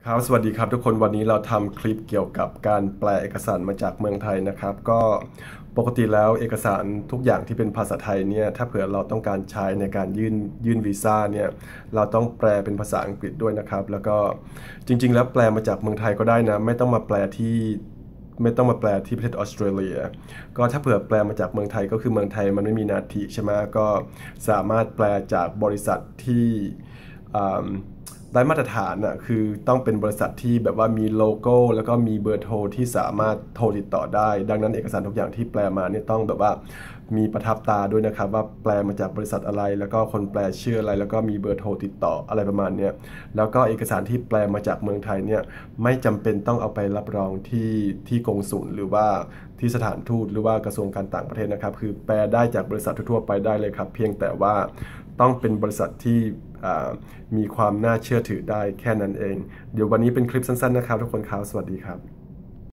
ครับสวัสดีครับทุกคนวันนี้เราทำคลิปเกี่ยวกับการแปลเอกสารมาจากเมืองไทยนะครับก็ปกติแล้วเอกสารทุกอย่างที่เป็นภาษาไทยเนี่ยถ้าเผื่อเราต้องการใช้ในการยื่นวีซ่าเนี่ยเราต้องแปลเป็นภาษาอังกฤษด้วยนะครับแล้วก็จริงๆแล้วแปลมาจากเมืองไทยก็ได้นะไม่ต้องมาแปลที่ประเทศออสเตรเลียก็ถ้าเผื่อแปลมาจากเมืองไทยก็คือเมืองไทยมันไม่มีนาทีใช่ไหมก็สามารถแปลจากบริษัทที่อ่า ได้มาตรฐานอ่ะคือต้องเป็นบริษัทที่แบบว่ามีโลโก้แล้วก็มีเบอร์โทรที่สามารถโทรติดต่อได้ดังนั้นเอกสารทุกอย่างที่แปลมาเนี่ยต้องแบบว่ามีประทับตาด้วยนะครับว่าแปลมาจากบริษัทอะไรแล้วก็คนแปลชื่ออะไรแล้วก็มีเบอร์โทรติดต่ออะไรประมาณเนี้ยแล้วก็เอกสารที่แปลมาจากเมืองไทยเนี่ยไม่จำเป็นต้องเอาไปรับรองที่กงสุลหรือว่าที่สถานทูตหรือว่ากระทรวงการต่างประเทศนะครับคือแปลได้จากบริษัททั่วไปได้เลยครับเพียงแต่ว่าต้องเป็นบริษัทที่มีความน่าเชื่อถือได้แค่นั้นเองเดี๋ยววันนี้เป็นคลิปสั้นๆนะครับทุกคนครับสวัสดีครับ